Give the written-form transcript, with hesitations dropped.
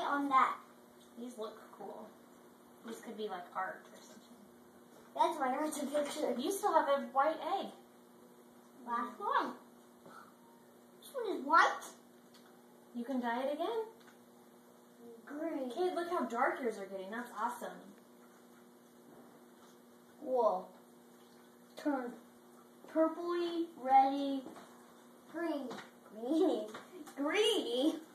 on that. These look cool. These could be like art or something. That's why I took a picture. You still have a white egg. Last one. This one is white. You can dye it again. Green. Kid, look how dark yours are getting. That's awesome. Whoa. Turn purpley, reddy, green. Greeny.